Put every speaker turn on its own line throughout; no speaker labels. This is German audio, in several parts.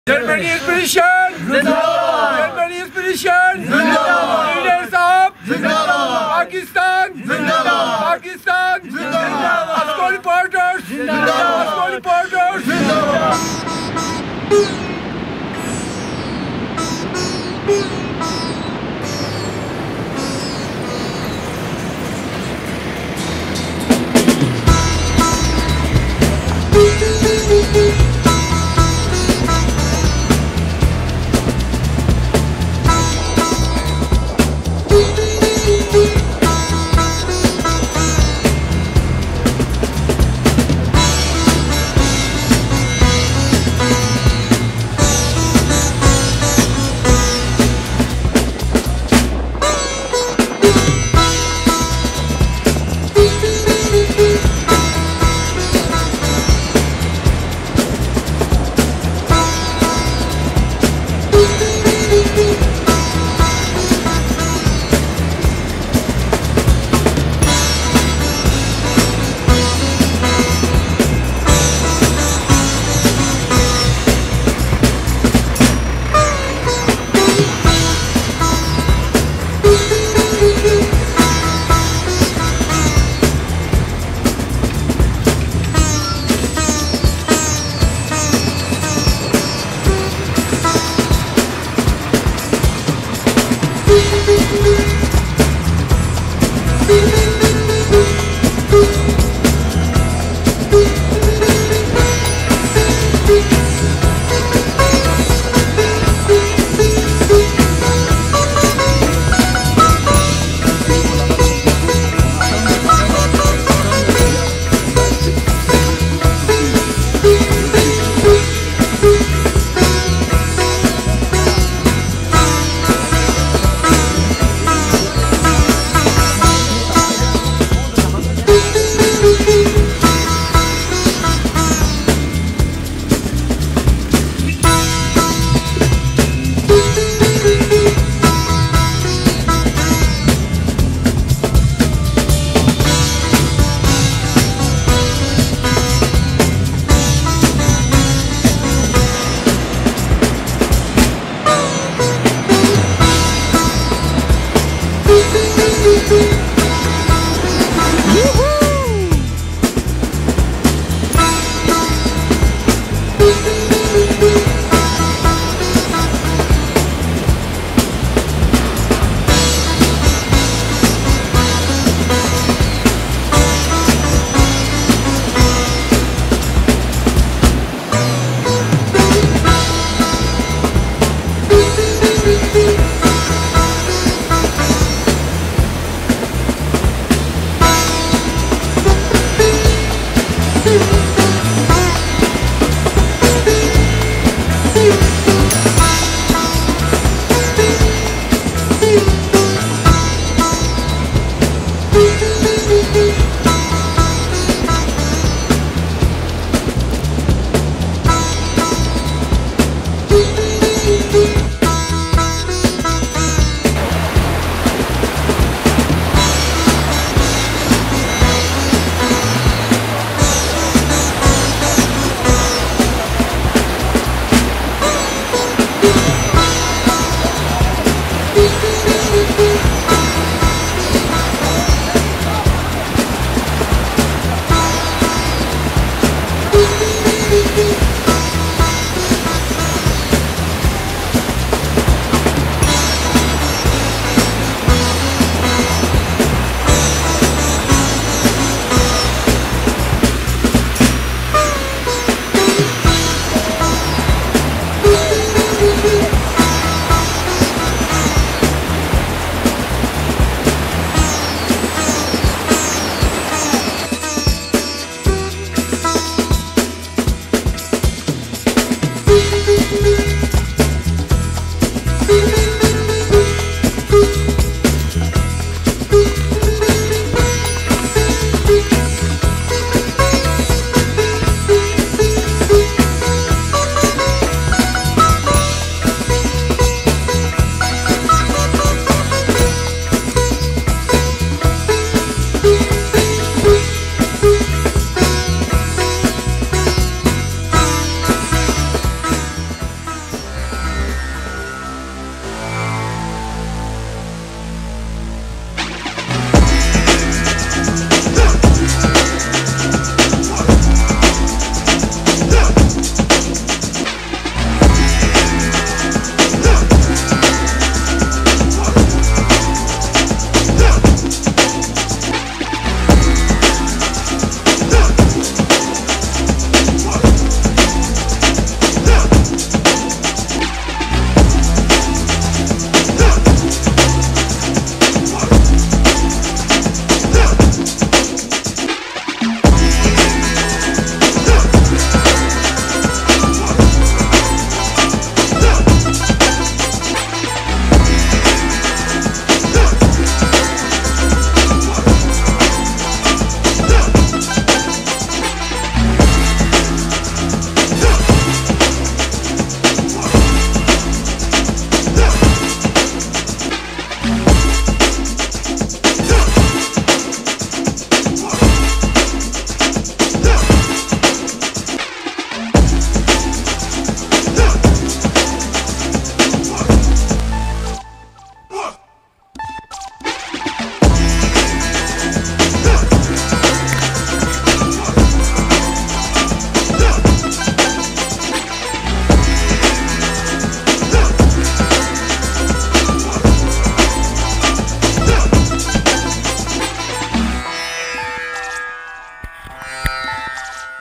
Germany is position. Germany is position. Leaders of Pakistan. Pakistan. Afghan reporters. Afghan reporters.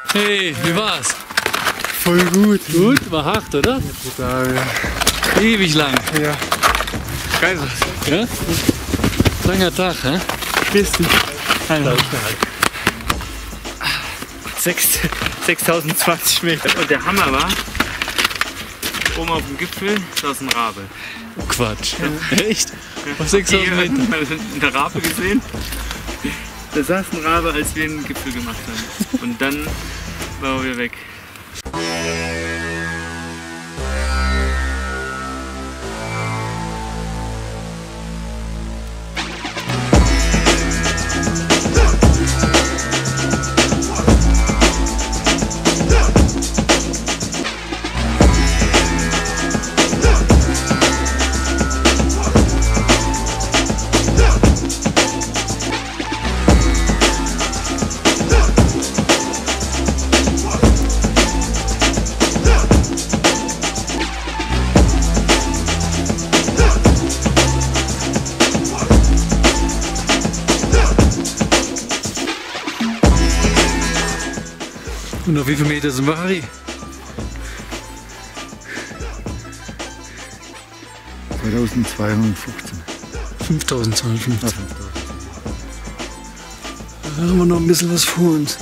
Hey, wie war's?
Voll gut.
Gut? War hart, oder?
Brutal, ja.
Ewig lang.
Ja. Geil.
Ja? Langer Tag, hä?
Richtig.
6020 Meter. Und der Hammer war, oben auf dem Gipfel saß ein Rabe.
Quatsch. Echt? Auf 6000 Meter?
Eine Rabe gesehen? Da saß ein Rabe, als wir den Gipfel gemacht haben. Und dann waren wir weg.
Und auf wie viele Meter sind wir, Harry?
2215.
5215. Da haben wir noch ein bisschen was vor uns.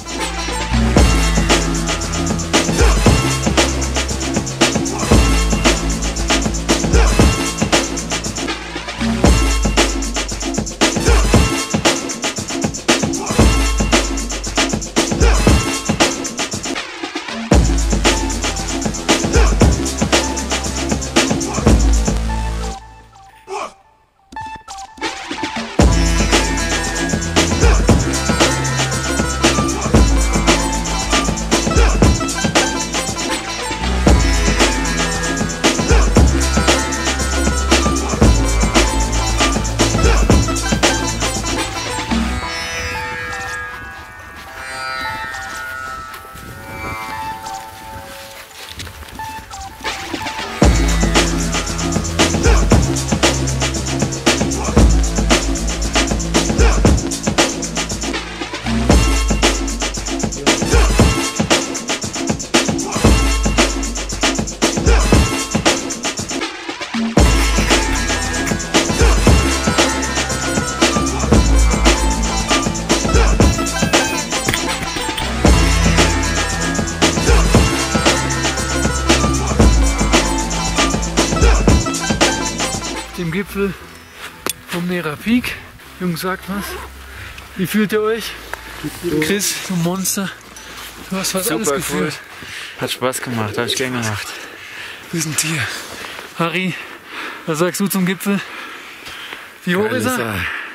Dem Gipfel vom Nera Peak. Jungs, sagt was. Wie fühlt ihr euch? Chris, du Monster. Du hast fast alles gefühlt.
Hat Spaß gemacht, habe ich gern gemacht.
Wir sind hier. Harry, was sagst du zum Gipfel? Wie hoch ist er?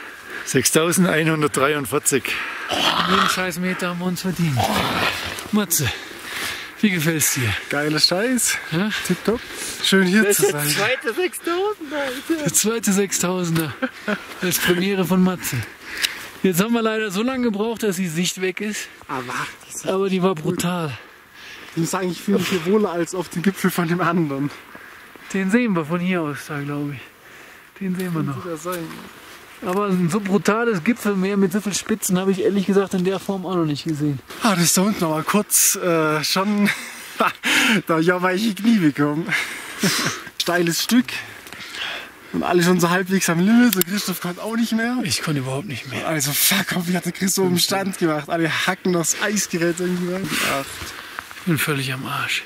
6143.
Jeden scheiß Meter haben wir uns verdient. Matze, wie gefällt's dir?
Geiler Scheiß.
Ja?
Tipptopp. Schön hier zu sein.
Zweite 6000, Alter.
Der zweite 6000er als Premiere von Matze. Jetzt haben wir leider so lange gebraucht, dass die Sicht weg ist. Aber die war brutal.
Ich muss sagen, ich fühle mich hier wohler als auf dem Gipfel von dem anderen.
Den sehen wir von hier aus da, glaube ich. Den sehen wir noch.
Soll das sein?
Aber ein so brutales Gipfelmeer mit so vielen Spitzen habe ich ehrlich gesagt in der Form auch noch nicht gesehen.
Ah, das ist da unten aber kurz schon. Da ja weiche Knie bekommen. Steiles Stück. Und alle schon so halbwegs am Limit. So Christoph konnte auch nicht mehr.
Ich konnte überhaupt nicht mehr.
Also fuck, wie hat der Christoph im Stand gemacht? Alle hacken das Eisgerät irgendwie rein. Ach.
Ich bin völlig am Arsch.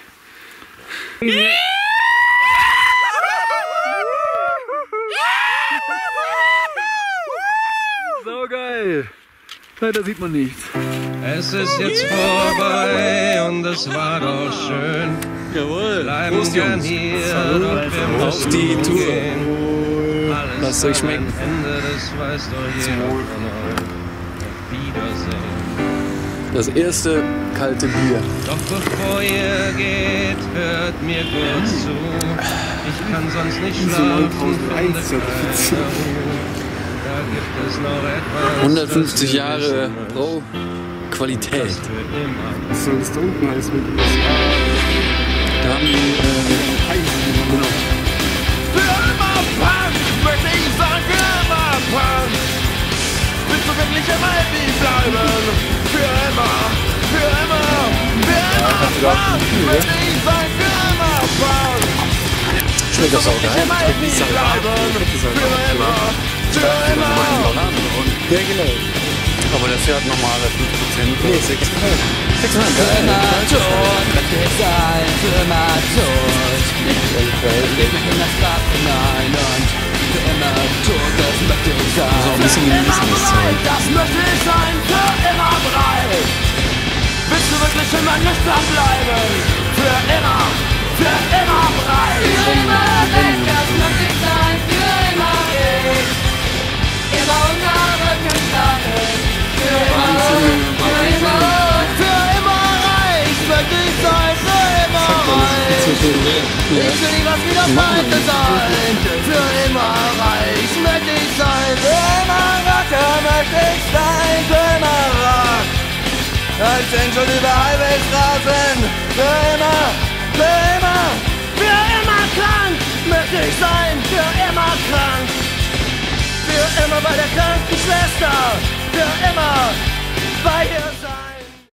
So geil. Leider sieht man nichts.
Es ist jetzt vorbei und es war doch schön.
Jawohl.
Bleiben gern hier, doch wir
Auf
müssen
die Tour.
gehen.
Lasst euch schmecken.
Am Ende, das weiß doch jeder von euch. Auf Wiedersehen.
Das erste kalte Bier.
Doch bevor ihr geht, hört mir kurz zu. Ich kann sonst nicht schlafen, finde keine Ruhe. Da gibt es noch etwas.
150 Jahre Pro Qualität.
Was soll das da unten heißen mit uns?
Da haben die genau.
Für immer Punk, möchte ich sagen, für immer Punk. Willst du wirklich immer happy bleiben? Für immer, für immer.
mega saugeil.
Wie Sachen
Ja, genau.
Aber das fährt normale 5%.
Nee, 6,5.
Für immer tot, möchte ich sein, für immer tot. Ich möchte in das Grab hinein und für immer tot, das möchte ich sein.
So ein bisschen Minimalismus zeigen.
Das möchte ich sein, für immer bereit. Willst du wirklich immer nüchtern bleiben? Für immer bereit.
Für immer weg, das möchte ich sein, für immer ich. Immer unter Rücken schlagen. Für immer reich möchte ich sein, für immer reich. Ich will nie was wieder Feinde sein. Für immer reich möchte ich sein, für immer Rocker möchte ich sein, für immer Rock. Als Engel über Highwaystraßen, für immer krank möchte ich sein, für immer krank. Für immer bei der Krankenschwester, für immer bei ihr.